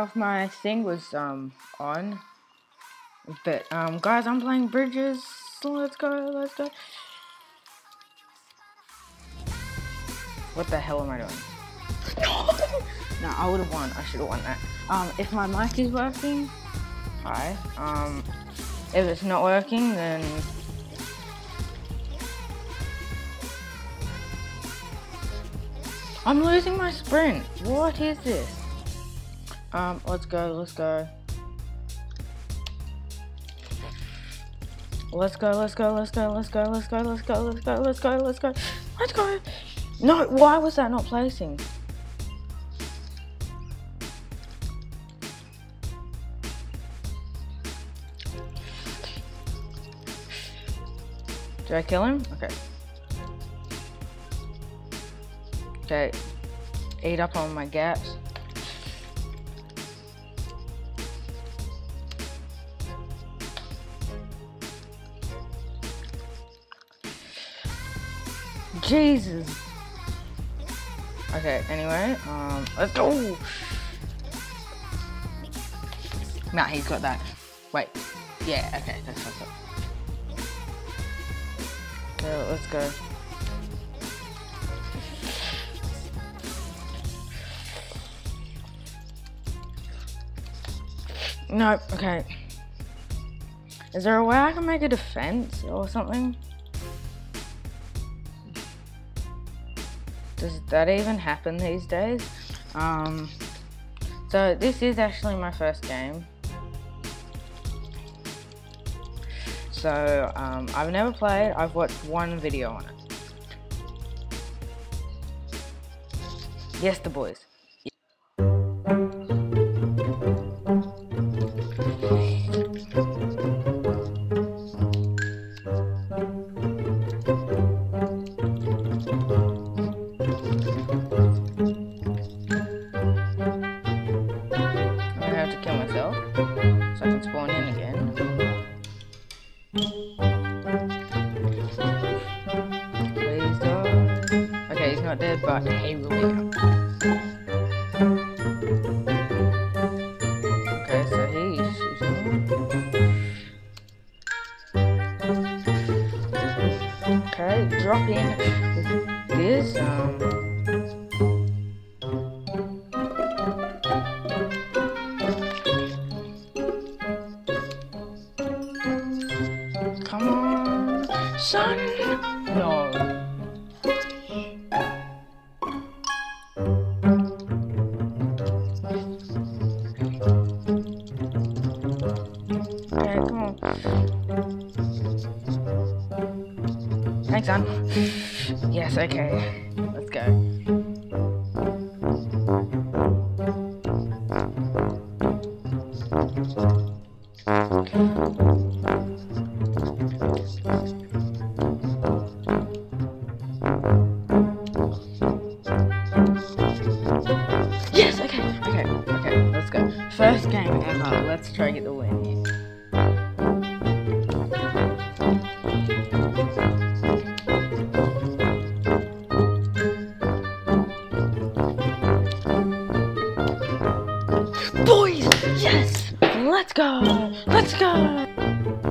if my thing was on. But guys, I'm playing bridges. So let's go, let's go. What the hell am I doing? No, I would have won. I should have won that. If my mic is working, hi. If it's not working, then I'm losing my sprint. What is this? Let's go, let's go. Let's go, let's go, let's go, let's go, let's go, let's go, let's go, let's go, let's go, let's go. No, why was that not placing? Did I kill him? Okay. Okay. Eat up on my gaps. Jesus. Okay, anyway, let's go. Nah, he's got that. Wait. Yeah, okay, that's what's up. Okay, let's go. Nope, okay. Is there a way I can make a defense or something? Does that even happen these days? So this is actually my first game. So I've never played, I've watched one video on it. Yes, the boys. So I can spawn in again. Please die. Okay, he's not dead, but he will be. Okay, so he's shooting. Okay, drop in with this. Come on, son! No. Okay, come on. Thanks, son. Yes, okay. Let's go. Yes, okay, let's go. First game ever, let's try to get the win here. Boys, yes! Let's go! Let's go!